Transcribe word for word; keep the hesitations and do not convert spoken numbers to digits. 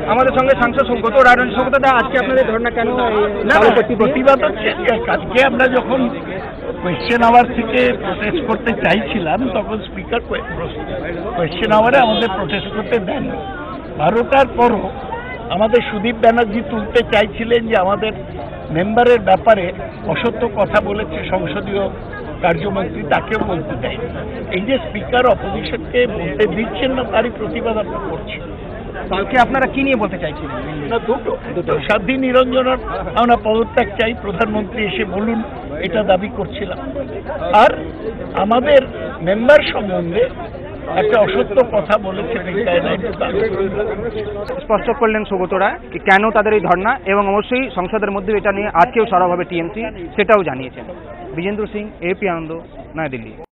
আমাদের সঙ্গে সাংসদ সৌগত রায় রয়েছে। সৌগত দা, আজকে আপনাদের ধর্ণা কেন? না, প্রতিবাদ হচ্ছে আজকে আমরা যখন কোয়েশ্চেন আওয়ার থেকে প্রোটেস্ট করতে চাইছিলাম তখন স্পিকার কোয়েশ্চেন আওয়ারে আমাদের প্রোটেস্ট করতে দেন। বারোটার পরও আমাদের সুদীপ ব্যানার্জি তুলতে চাইছিলেন যে আমাদের মেম্বারের ব্যাপারে অসত্য কথা বলেছে সংসদীয় কার্যমন্ত্রী, তাকেও বলতে দেয়। এই যে স্পিকার অপোজিশনকে বলতে দিচ্ছেন না, তারই প্রতিবাদ আমরা করছি। কালকে আপনারা কি নিয়ে বলতে চাইছিলেন? না, দুটো দুটো সাধ্বী নিরঞ্জনের আমরা পদত্যাগ চাই, প্রধানমন্ত্রী এসে বলুন, এটা দাবি করছিলাম। আর আমাদের মেম্বার সম্বন্ধে একটা অসত্য কথা বলেছে স্পষ্ট করলেন সৌগত রায় কেন তাদের এই ধর্ণা, এবং অবশ্যই সংসদের মধ্যে এটা নিয়ে আজকেও সরব হবে টিএমসি, সেটাও জানিয়েছেন। বিজেন্দ্র সিং, এপি আনন্দ, নয়াদিল্লি।